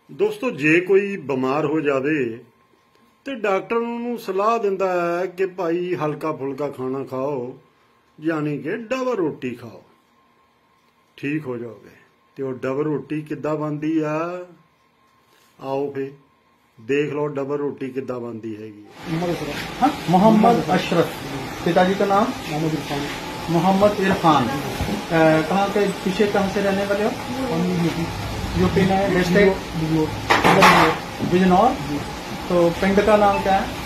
ਦੋਸਤੋ ਜੇ ਕੋਈ ਬਿਮਾਰ ਹੋ ਜਾਵੇ ਤੇ ਡਾਕਟਰ ਨੂੰ ਸਲਾਹ ਦਿੰਦਾ ਹੈ ਕਿ ਭਾਈ ਹਲਕਾ ਫੁਲਕਾ ਖਾਣਾ ਖਾਓ, ਯਾਨੀ ਕਿ ਡਬਲ ਰੋਟੀ ਖਾਓ, ਠੀਕ ਹੋ ਜਾਓਗੇ। ਤੇ ਉਹ ਡਬਲ ਰੋਟੀ ਕਿੱਦਾਂ ਬਣਦੀ ਆ, आओ फिर देख लो डबल रोटी किद्दां बनती हैगी। मोहम्मद अशरफ, पिताजी का नाम मोहम्मद इरफान। कहाँ के पीछे कहाँ से रहने वाले हो? यूपी में, डिस्ट्रिक्ट बिजनौर। तो पिंड का नाम क्या है?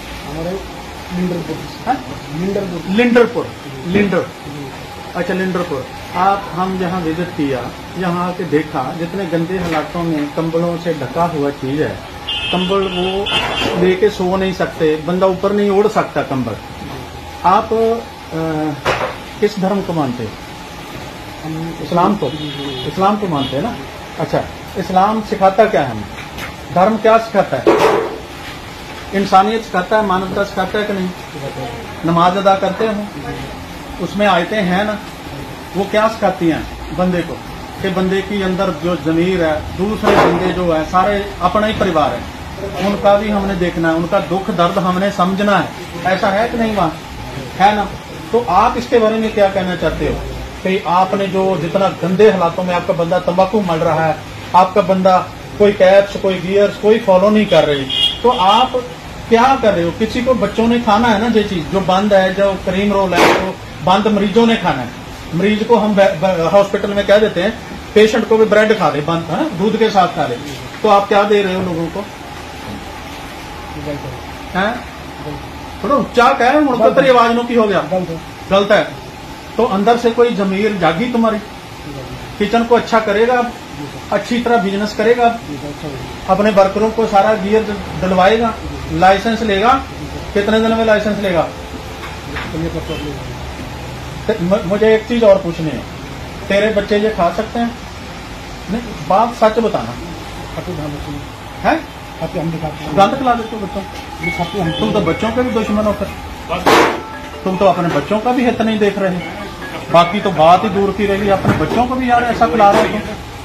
हमारे लिंडरपुर। लिंडर, अच्छा लिंडरपुर। आप हम जहाँ विजिट किया, यहाँ आके देखा जितने गंदे हालातों में कंबलों से ढका हुआ चीज है, कंबल वो लेके सो नहीं सकते, बंदा ऊपर नहीं ओढ़ सकता कंबल। आप किस धर्म को मानते हैं? इस्लाम को। इस्लाम को मानते हैं ना? अच्छा, इस्लाम सिखाता क्या है? हमें धर्म क्या सिखाता है? इंसानियत सिखाता है, मानवता सिखाता है कि नहीं? नमाज अदा करते हो, उसमें आयतें हैं ना, वो क्या सिखाती हैं बंदे को कि बंदे की अंदर जो जमीर है, दूसरे बंदे जो है सारे अपना ही परिवार है, उनका भी हमने देखना है, उनका दुख दर्द हमने समझना है। ऐसा है कि नहीं? वहाँ है ना? तो आप इसके बारे में क्या कहना चाहते हो कि आपने जो जितना गंदे हालातों में आपका बंदा तंबाकू मल रहा है, आपका बंदा कोई कैप्स, कोई गियर्स, कोई फॉलो नहीं कर रही, तो आप क्या कर रहे हो? किसी को बच्चों ने खाना है ना, ये चीज जो बंद है, जो क्रीम रोल है, जो बंद मरीजों ने खाना है। मरीज को हम हॉस्पिटल में कह देते हैं पेशेंट को भी ब्रेड खा ले, बंद है ना, दूध के साथ खा ले। तो आप क्या दे रहे हो लोगों को? हैं? थोड़ा ऊंचा कह, उनको तेरी आवाज नो की हो गया, गलत है। तो अंदर से कोई जमीर जागी तुम्हारी? किचन को अच्छा करेगा, अच्छी तरह बिजनेस करेगा, अपने वर्करों को सारा गियर डलवाएगा, लाइसेंस लेगा। कितने दिन में लाइसेंस लेगा? मुझे एक चीज और पूछनी है, तेरे बच्चे ये खा सकते हैं? नहीं, बात सच बताना है। गंद खिला देते हो बच्चों? तुम तो बच्चों के भी दुश्मन हो, फिर तुम तो अपने बच्चों का भी हित नहीं देख रहे। बाकी तो बात ही दूर की रही, अपने बच्चों को भी यार ऐसा खिला रहे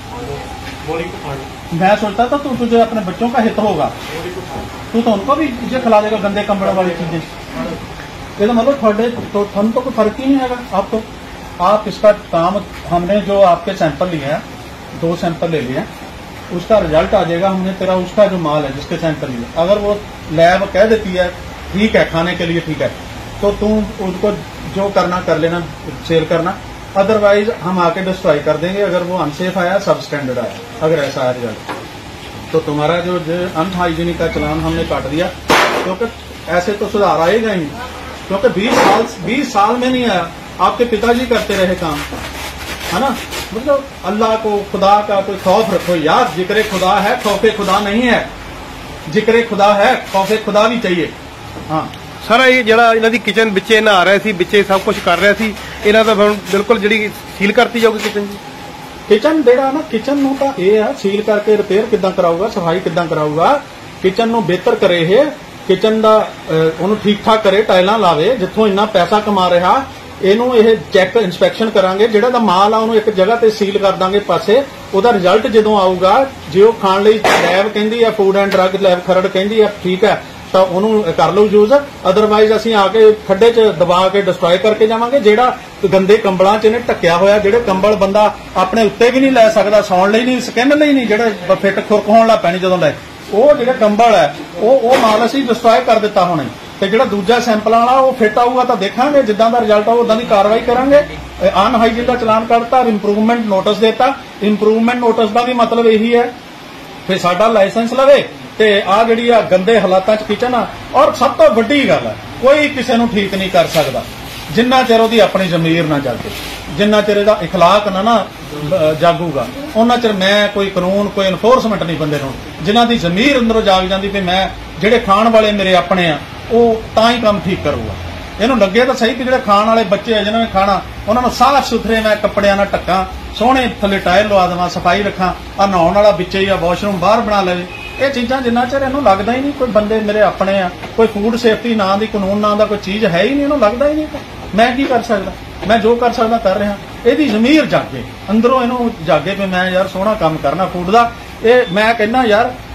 हो। मैं सोचता था तू तुझे अपने बच्चों का हित होगा, तू तो उनको भी ये खिला देगा गंदे कंबड़ वाली चीजें। ये तो मतलब तो हम तो कोई फर्क ही नहीं है आपको। आप इसका काम, हमने जो आपके सैंपल लिए हैं, 2 सैंपल ले लिए, उसका रिजल्ट आ जाएगा। हमने तेरा उसका जो माल है जिसके सैंपल लिए, अगर वो लैब कह देती है ठीक है खाने के लिए ठीक है, तो तुम उसको जो करना कर लेना, सेल करना। अदरवाइज हम आके डिस्ट्रॉय कर देंगे अगर वो अनसेफ आया, सब स्टैंडर्ड आया, अगर ऐसा है रिजल्ट। तो तुम्हारा जो अनहाइजीनिक का चलान हमने काट दिया, क्योंकि ऐसे तो सुधार आएगा ही, क्योंकि 20 साल में नहीं आया। आपके पिताजी करते रहे काम, है ना? मतलब अल्लाह को, खुदा का कोई खौफ रखो यार। जिक्र खुदा है, खौफे खुदा नहीं है। जिक्र खुदा है, खौफे खुदा भी चाहिए। हाँ सारा ये ਜਿਹੜਾ ਇਹਨਾਂ ਦੀ ਕਿਚਨ ਵਿੱਚੇ ਨਹਾ ਰਹੇ ਸੀ, ਵਿੱਚੇ ਸਭ ਕੁਝ ਕਰ ਰਿਹਾ ਸੀ, ਇਹਨਾਂ ਦਾ ਬਿਲਕੁਲ ਜਿਹੜੀ ਸੀਲ ਕਰਤੀ ਜਾਊਗੀ ਕਿਚਨ ਜੀ। ਕਿਚਨ ਜਿਹੜਾ ਨਾ, ਕਿਚਨ ਨੂੰ ਤਾਂ ਇਹ ਆ ਸੀਲ ਕਰਕੇ ਰਿਪੇਅਰ ਕਿੱਦਾਂ ਕਰਾਊਗਾ, ਸਫਾਈ ਕਿੱਦਾਂ ਕਰਾਊਗਾ, ਕਿਚਨ ਨੂੰ ਬਿਹਤਰ ਕਰੇ ਇਹ, ਕਿਚਨ ਦਾ ਉਹਨੂੰ ਠੀਕ ਠਾਕ ਕਰੇ, ਟਾਈਲਾਂ ਲਾਵੇ। ਜਿੱਥੋਂ ਇੰਨਾ ਪੈਸਾ ਕਮਾ ਰਿਹਾ, ਇਹਨੂੰ ਇਹ ਚੈੱਕ ਇਨਸਪੈਕਸ਼ਨ ਕਰਾਂਗੇ। ਜਿਹੜਾ ਦਾ ਮਾਲ ਆ ਉਹਨੂੰ ਇੱਕ ਜਗ੍ਹਾ ਤੇ ਸੀਲ ਕਰ ਦਾਂਗੇ ਪਾਸੇ। ਉਹਦਾ ਰਿਜ਼ਲਟ ਜਦੋਂ ਆਊਗਾ, ਜੇ ਉਹ ਖਾਣ ਲਈ ਲੈਬ ਕਹਿੰਦੀ ਆ, food and drug lab Kharar ਕਹਿੰਦੀ ਆ, ਠੀਕ ਹੈ, ਤਾਂ ਉਹਨੂੰ ਕਰ ਲਓ ਯੂਜ਼। ਅਦਰਵਾਈਜ਼ ਅਸੀਂ ਆ ਕੇ ਖੱਡੇ 'ਚ ਦਬਾ ਕੇ ਡਿਸਟਰੋਏ ਕਰਕੇ ਜਾਵਾਂਗੇ। ਜਿਹੜਾ ਗੰਦੇ ਕੰਬਲਾਂ 'ਚ ਇਹਨੇ ਢੱਕਿਆ ਹੋਇਆ, ਜਿਹੜੇ ਕੰਬਲ ਬੰਦਾ ਆਪਣੇ ਉੱਤੇ ਵੀ ਨਹੀਂ ਲੈ ਸਕਦਾ, ਸੌਣ ਲਈ ਨਹੀਂ, ਸਕਿਨ ਲਈ ਨਹੀਂ, ਜਿਹੜੇ ਫਿੱਟ ਖੁਰਕ ਹੋਣ ਲੱਗ ਪੈਣੀ ਜਦੋਂ ਲੈ, ਉਹ ਜਿਹੜੇ ਕੰਬਲ ਹੈ ਉਹ ਮਾਲ ਅਸੀਂ ਡਿਸਟਰੋਏ ਕਰ ਦਿੱਤਾ ਹੁਣੇ। ਤੇ ਜਿਹੜਾ ਦੂਜਾ ਸੈਂਪਲਾਂ ਵਾਲਾ ਉਹ ਫਿੱਟ ਆਊਗਾ ਤਾਂ ਦੇਖਾਂਗੇ, ਜਿੱਦਾਂ ਦਾ ਰਿਜ਼ਲਟ ਆਊ ਉਦਾਂ ਦੀ ਕਾਰਵਾਈ ਕਰਾਂਗੇ। ਅਨਹਾਈਜੀਨ ਦਾ ਚਲਾਨ ਕੱਢਤਾ, ਇੰਪਰੂਵਮੈਂਟ ਨੋਟਿਸ ਦਿੱਤਾ। ਇੰਪਰੂਵਮੈਂਟ ਨੋਟਿਸ ਦਾ ਵੀ ਮਤਲਬ ਇਹੀ ਹੈ ਕਿ ਸਾਡਾ ਲਾਇਸੈਂਸ ਲਵੇ ਤੇ ਆ ਜਿਹੜੀ ਆ ਗੰਦੇ ਹਾਲਾਤਾਂ 'ਚ ਕਿਚਨ ਆ। ਔਰ ਸਭ ਤੋਂ ਵੱਡੀ ਗੱਲ ਹੈ, ਕੋਈ ਕਿਸੇ ਨੂੰ ਠੀਕ ਨਹੀਂ ਕਰ ਸਕਦਾ ਜਿੰਨਾ ਚਿਰ ਉਹਦੀ ਆਪਣੀ ਜ਼ਮੀਰ ਨਾ ਜਾਗੇ, ਜਿੰਨਾ ਚਿਰ ਇਹਦਾ ਇਖਲਾਕ ਨਾ ਜਾਗੂਗਾ, ਉਹਨਾਂ ਚਿਰ ਮੈਂ ਕੋਈ ਕਾਨੂੰਨ, ਕੋਈ ਇਨਫੋਰਸਮੈਂਟ ਨਹੀਂ ਬੰਦੇ ਨੂੰ। ਜਿਨ੍ਹਾਂ ਦੀ ਜ਼ਮੀਰ ਅੰਦਰੋਂ ਜਾਗ ਜਾਂਦੀ ਵੀ ਮੈਂ, ਜਿਹੜੇ ਖਾਣ ਵਾਲੇ ਮੇਰੇ ਆਪਣੇ ਆ, ਉਹ ਤਾਂ ਹੀ ਕੰਮ ਠੀਕ ਕਰੂਗਾ। ਇਹਨੂੰ ਲੱਗੇ ਤਾਂ ਸਹੀ ਕਿ ਜਿਹੜੇ ਖਾਣ ਵਾਲੇ ਬੱਚੇ ਆ ਜਿਨ੍ਹਾਂ ਨੇ ਖਾਣਾ, ਉਹਨਾਂ ਨੂੰ ਸਾਫ਼ ਸੁਥਰੇ ਮੈਂ ਕੱਪੜਿਆਂ ਨਾਲ ਢੱਕਾਂ, ਸੋਹਣੇ ਥੱਲੇ ਟਾਇਲ ਲਵਾ ਦੇਵਾਂ, ਸਫਾਈ ਰੱਖਾਂ, ਆ ਨਹਾਉਣ ਵਾਲਾ ਵਿੱਚੇ ਹੀ ਆ ਵਾਸ਼ਰੂਮ ਬਾਹਰ ਬਣਾ ਲਵੇ। ਇਹ ਚੀਜ਼ਾਂ ਜਿੰਨਾ ਚਿਰ ਇਹਨੂੰ ਲੱਗਦਾ ਹੀ ਨਹੀਂ ਕੋਈ ਬੰਦੇ ਮੇਰੇ ਆਪਣੇ ਆ, ਕੋਈ ਫੂਡ ਸੇਫਟੀ ਨਾਂ ਦੀ, ਕਾਨੂੰਨ ਨਾਂ ਦਾ ਕੋਈ ਚੀਜ਼ ਹੈ ਹੀ ਨਹੀਂ, ਇਹਨੂੰ ਲੱਗਦਾ ਹੀ ਨਹੀਂ ਮੈਂ ਕੀ ਕਰ ਸਕਦਾ। ਮੈਂ ਜੋ ਕਰ ਸਕਦਾ ਕਰ ਰਿਹਾ। ਇਹਦੀ ਜ਼ਮੀਰ ਜਾਗੇ, ਅੰਦਰੋਂ ਇਹਨੂੰ ਜਾਗੇ ਵੀ ਮੈਂ ਯਾਰ ਸੋਹਣਾ ਕੰਮ ਕਰਨਾ ਫੂਡ ਦਾ। ਇਹ ਮੈਂ ਕਹਿੰਦਾ ਯਾਰ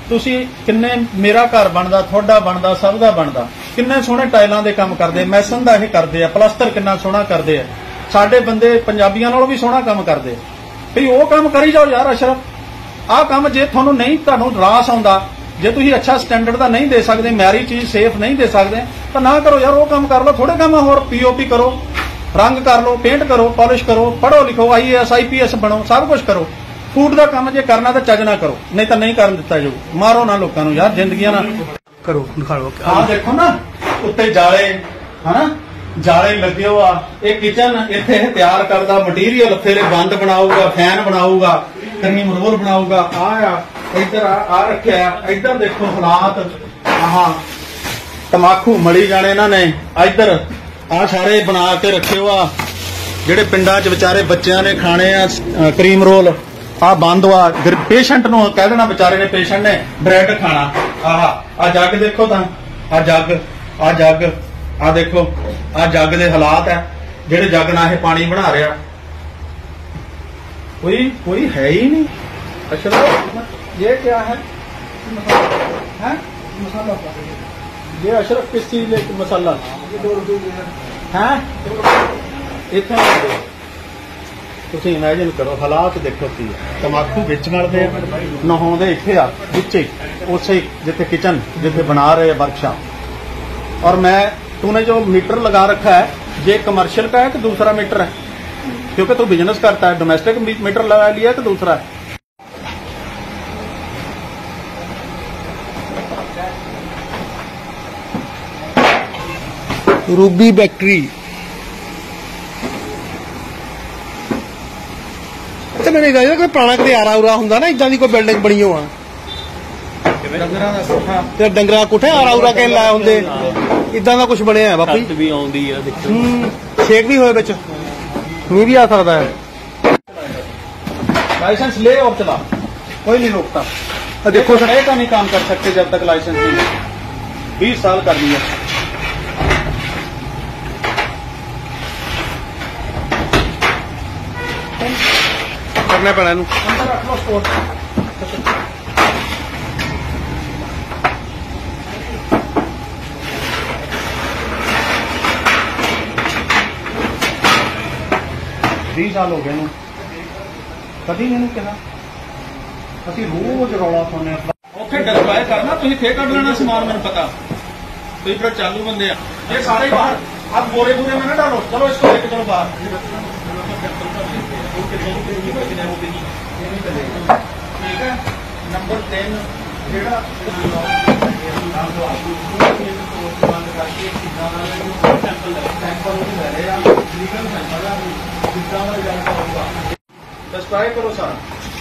ਤੁਸੀਂ ਕਿੰਨੇ ਮੇਰਾ ਘਰ ਬਣਦਾ, ਤੁਹਾਡਾ ਬਣਦਾ, ਸਭ ਦਾ ਬਣਦਾ। ਕਿੰਨੇ ਸੋਹਣੇ ਟਾਈਲਾਂ ਦੇ ਕੰਮ ਕਰਦੇ, ਮੈਸਨ ਦਾ ਇਹ ਕਰਦੇ ਆ, ਪਲਸਤਰ ਕਿੰਨਾ ਸੋਹਣਾ ਕਰਦੇ ਆ। ਸਾਡੇ ਬੰਦੇ ਪੰਜਾਬੀਆਂ ਨਾਲੋਂ ਵੀ ਸੋਹਣਾ ਕੰਮ ਕਰਦੇ ਆ। ਵੀ ਉਹ ਕੰਮ ਕਰੀ ਜਾਓ ਯਾਰ ਅਸ਼ਰਫ। ਆਹ ਕੰਮ ਜੇ ਤੁਹਾਨੂੰ ਨਹੀਂ, ਤੁਹਾਨੂੰ ਰਾਸ ਆਉਂਦਾ, ਜੇ ਤੁਸੀਂ ਅੱਛਾ ਸਟੈਂਡਰਡ ਦਾ ਨਹੀਂ ਦੇ ਸਕਦੇ, ਮਿਆਰੀ ਚੀਜ਼ ਸੇਫ ਨਹੀਂ ਦੇ ਸਕਦੇ, ਤਾਂ ਨਾ ਕਰੋ ਯਾਰ। ਉਹ ਕੰਮ ਕਰ ਲਓ। ਥੋੜੇ ਕੰਮ ਹੋਰ ਪੀਓਪੀ ਕਰੋ, ਰੰਗ ਕਰ ਲਓ, ਪੇਂਟ ਕਰੋ, ਪਾਲਿਸ਼ ਕਰੋ, ਪੜ੍ਹੋ ਲਿਖੋ, IAS IPS ਬਣੋ, ਸਭ ਕੁਝ ਕਰੋ। ਫੂਡ ਦਾ ਕੰਮ ਜੇ ਕਰਨਾ ਤਾਂ ਚੱਜ ਨਾ ਕਰੋ, ਨਹੀਂ ਤਾਂ ਨਹੀਂ ਕਰਨ ਦਿੱਤਾ ਜਾਊ। ਮਾਰੋ ਨਾ ਲੋਕਾਂ ਨੂੰ ਯਾਰ, ਜ਼ਿੰਦਗੀਆਂ ਨਾ ਕਰੋ, ਦਿਖਾ ਲਓ। ਆਹ ਦੇਖੋ ਨਾ ਉੱਤੇ ਜਾਲੇ, ਹਨਾ ਜਾਲੇ ਲੱਗੇ ਹੋ ਆ। ਇਹ ਕਿਚਨ ਇੱਥੇ ਤਿਆਰ ਕਰਦਾ ਮਟੀਰੀਅਲ, ਫਿਰ ਇਹ ਬੰਦ ਬਣਾਊਗਾ, ਫੈਨ ਬਣਾਊਗਾ, ਕਰੀਮ ਰੋਲ ਬਣਾਊਗਾ। ਆ ਇੱਧਰ ਆ ਰੱਖਿਆ, ਇੱਧਰ ਦੇਖੋ ਹਾਲਾਤ। ਆਹ ਤਮਾਕੂ ਮੜੀ ਜਾਣੇ ਇਹਨਾਂ ਨੇ। ਇੱਧਰ ਆ ਸਾਰੇ ਬਣਾ ਕੇ ਰੱਖਿਓ ਆ, ਜਿਹੜੇ ਪਿੰਡਾਂ 'ਚ ਵਿਚਾਰੇ ਬੱਚਿਆਂ ਨੇ ਖਾਣੇ ਆ ਕਰੀਮ ਰੋਲ। ਆ ਬੰਦ ਆ, ਪੇਸ਼ੈਂਟ ਨੂੰ ਕਹਿ ਦੇਣਾ, ਵਿਚਾਰੇ ਨੇ, ਪੇਸ਼ੈਂਟ ਨੇ ਬ੍ਰੈਡ ਖਾਣਾ। ਆ ਜੱਗ ਦੇਖੋ ਤਾਂ, ਆ ਜੱਗ ਆ ਦੇਖੋ, ਆ ਜੱਗ ਦੇ ਹਾਲਾਤ ਹੈ, ਜਿਹੜੇ ਜੱਗ ਨਾਲ ਇਹ ਪਾਣੀ ਬਣਾ ਰਿਹਾ। कोई है ही नहीं। अशरफ ये क्या है? मसाला। ये अशरफ किस चीज ले मसाला है? इतना ਤੁਸੀਂ ਇਮੇਜਿਨ ਕਰੋ, ਹਾਲਾਤ ਦੇਖੋ ਕੀ ਹੈ। ਤਮਾਕੂ ਵਿੱਚ ਮਲਦੇ ਆ, ਨਹਾਉਂਦੇ ਇੱਥੇ ਆ ਵਿੱਚੇ, ਉਸੇ ਜਿੱਥੇ किचन जिथे बना रहे हैं वर्कशॉप। और मैं तूने जो मीटर लगा रखा है, ये कमर्शियल का है कि दूसरा मीटर है? क्योंकि तू बिजनेस करता है, डोमेस्टिक मीटर लगा लिया कि दूसरा है? Ruby battery. अच्छा मैंने कहा कोई पुराना कदे आरा उरा हुंदा ना, इदां दी कोई बिल्डिंग बनी हो ਡੰਗਰਾਂ ਦਾ ਕੋਠਾ ਤੇ ਡੰਗਰਾਂ ਕੋਠੇ ਆਰਾ ਉਰਾ ਕੇ ਲਾਏ ਹੁੰਦੇ, ਇਦਾਂ ਦਾ ਕੁਝ ਬਣਿਆ ਹੈ ਬਾਪੂ ਜੀ। ਵੀ ਆਉਂਦੀ ਆ ਦੇਖੋ, ਛੇਕ ਵੀ ਹੋਏ ਵਿੱਚ, ਮੀਂਹ ਵੀ ਆ ਸਕਦਾ है। लाइसेंस ले और चला, कोई नहीं रोकता। देखो सर, का नहीं काम कर सकते जब तक लाइसेंस नहीं है। 20 साल कर दिया। करना पैना इनू। अंदर रख लो स्पोर्ट। बीस साल हो गए कभी नहीं कहा, ਅਸੀਂ ਰੋਜ਼ ਰੌਲਾ ਪਾਉਂਦੇ ਆ। ਉੱਥੇ ਡਿਸਪਲੇ ਕਰਨਾ, ਤੁਸੀਂ ਫੇਰ ਕੱਢ ਲੈਣਾ ਸਮਾਨ, ਮੈਨੂੰ ਪਤਾ। ਤੁਸੀਂ ਫਿਰ ਚਾਲੂ ਬੰਦੇ ਆ, ਇਹ ਸਾਰੇ ਬਾਹਰ। आप बोरे में ना डालो, चलो इसको लेके चलो बाहर। ठीक है। नंबर 3 सब्सक्राइब करो सारा।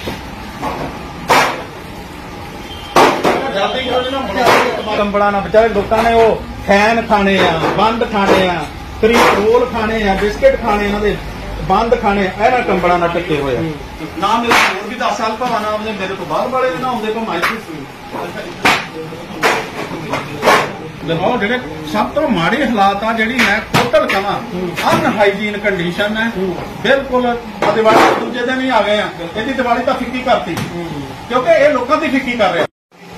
कंबड़ा ना बेचारे लोगों ने वो फैन खाने आ, बंद खाने आ, करीब रोल खाने आ, बिस्किट खाने, इन्होंने बंद खाने, ऐना कंबड़ा ना टके हुए ना। मेरे होर भी 10 साल भावा ना आते, मेरे तो बाहर वाले ना आते भाई। देखो जेडे सब तो माड़े हालात आ, जी मैं टोटल कहा अनहाइजीन कंडीशन है बिल्कुल। दिवाली दूजे दिन ही आ गए हैं, यदि दिवाली तो फिक्की करती, क्योंकि ये लोगों की फिक्की कर रहे।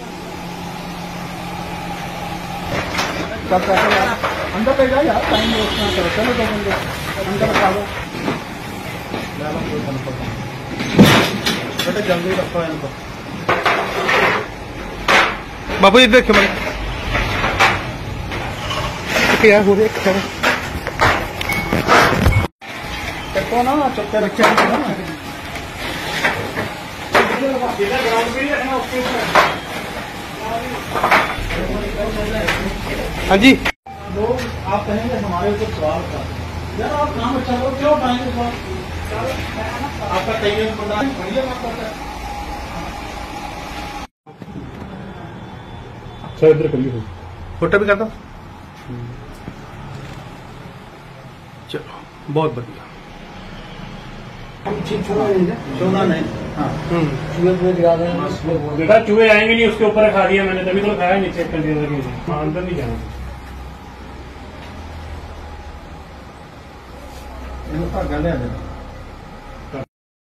अंदर ले जाओ यार, टाइम वेस्ट ना करो। चलो 2 बंदे अंदर रखा लो, बेटे जल्दी रखो इनको। बापू जी देखो मैं क्या हो रहा है, देखो ना चुपके रखे ना। ग्राउंड भी रखना उसके ऊपर। हाँ जी। लोग आप कहेंगे हमारे ऊपर सवाल था, यार आप काम अच्छा करो, क्यों उठाएंगे सवाल? आपका तैयार बंदा बढ़िया बात करता है। सर इधर करिए, फोटो भी करता। चलो बहुत बढ़िया। चौदह नहीं, हाँ बेटा चूहे आएंगे नहीं, उसके ऊपर खा दिया मैंने, तभी तो खाया नीचे कंटेनर के। हाँ अंदर नहीं जाना। गले